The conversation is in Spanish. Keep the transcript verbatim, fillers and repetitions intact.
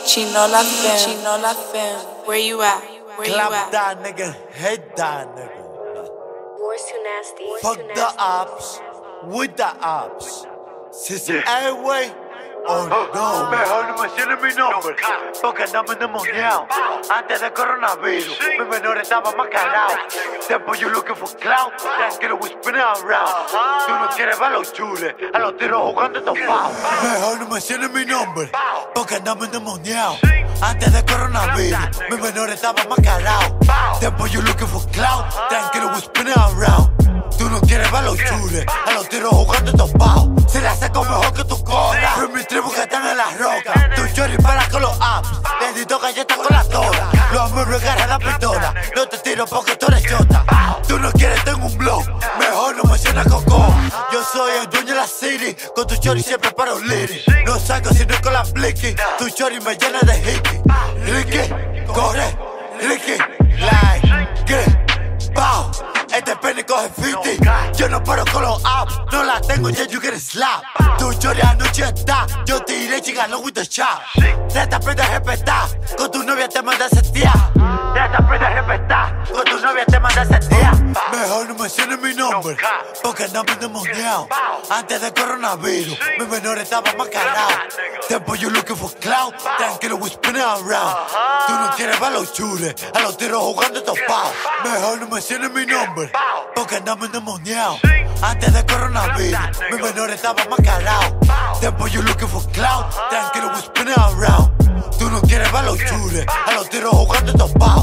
Chinola Fem, Chinola Fem, where you at? Where you Clap at? that nigga, hit that nigga. War's too nasty. War's Fuck too the nasty. Opps, with the Opps. Since airway, oh no. Mejor no menciones mi nombre, porque andamos endemoniados. Antes del coronavirus, mis menores estaban más cagados. Después you looking for clout, tranquilo we spinning around. Tú no quieres ver los chules, a los tiros jugando topados. Mejor no menciones mi nombre, porque andamos endemoniados. Antes del coronavirus, mis menores estaban más cagados. Después you looking for clout, tranquilo we spinning around. Tú no quieres ver los chules, a los tiros jugando topados. Se la saco mejor que tu cola. Fui mis tribus que están en las rocas. Tu chori para con los apps. Bendito galletas con la tola. Los muebles agarran la pistola. No te tiro porque tú eres chota. Tú no quieres, tengo un blog. Mejor no mencionas coco. Yo soy el dueño de la city. Con tu chori siempre para un lyric. No saco si no es con la blicky. Tu chori me llena de hickey. Ricky, corre, Ricky, like, get, bow. Este penny coge cincuenta. Yo no paro con los apps. No la tengo, ya you get slap. Tu chori anoche está. Yo te iré chingando with the shop. Ya te aprendes a respetar. Con tu novia te manda a setear. Ya te aprendes a respetar, con tu novia te manda a setear. Mejor no menciones mi nombre, porque andamos endemoniados. Antes del coronavirus, mis menores estaban más cagados. Después you looking for clout, tranquilo we spinning around. Tú no quieres ver los chules, a los tiros jugando topados. Mejor no menciones mi nombre, porque andamos endemoniados. Antes del coronavirus, mis menores estaban más cagados. Después you looking for clout, tranquilo we spinning around. Tú no quieres ver los chules, a los tiros jugando topados.